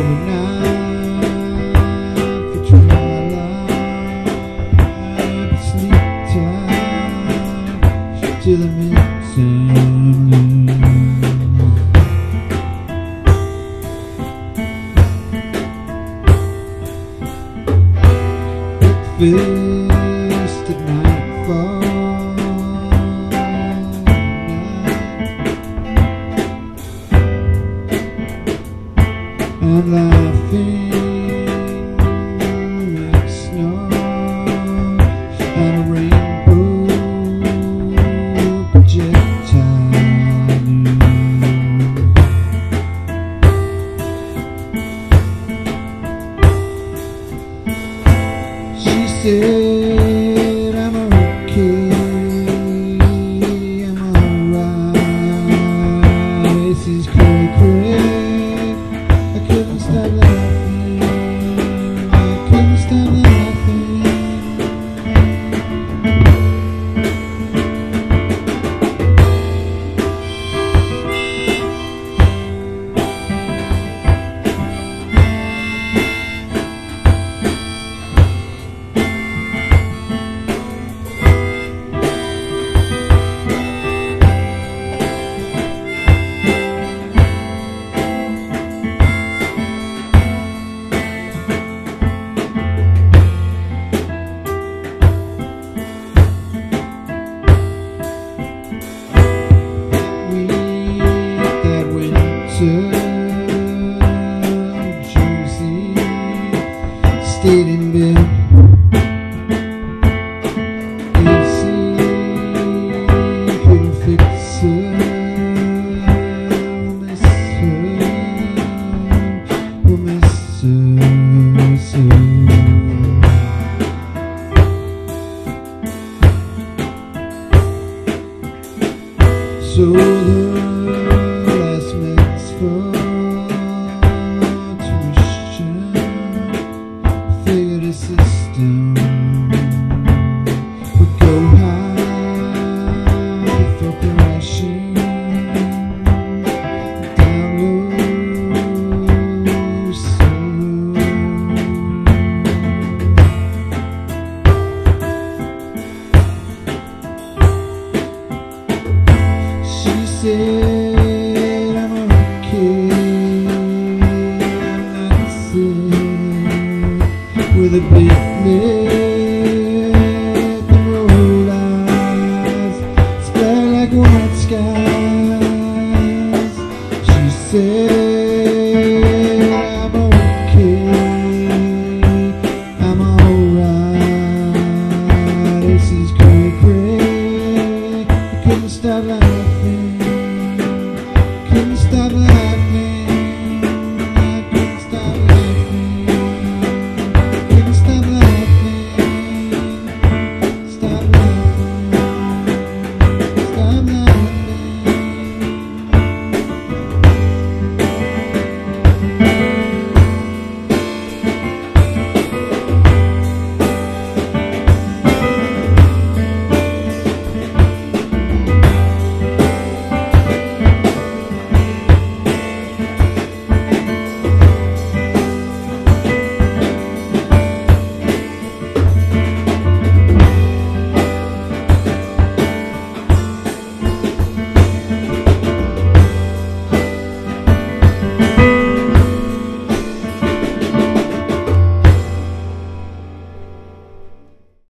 night for twilight, sleep tight till the midtime. Fist at nightfall, and laughing like snow and a rainbow projectile. She said, I'm okay, I'm alright. This is cray-cray. I couldn't stop laughing, I couldn't stop laughing. Josie stayed in bed. AC couldn't fix her. We'll miss her so. So the last man's for tuition, figured a system would go high before crashing down low soon. She said, I'm okay, I'm not sick with a big neck.